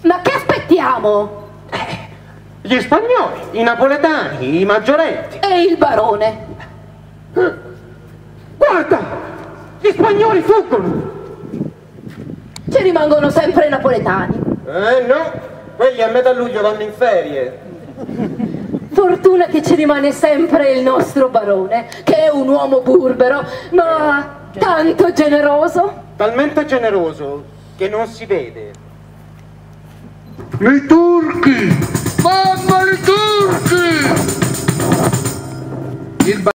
Ma che aspettiamo? Gli spagnoli, i napoletani, i maggiorenti. E il barone? Guarda, gli spagnoli fuggono. Ci rimangono sempre i napoletani. No, quelli a metà luglio vanno in ferie. Fortuna che ci rimane sempre il nostro barone, che è un uomo burbero, ma tanto generoso. Talmente generoso che non si vede. I turchi! Mamma, i turchi! Il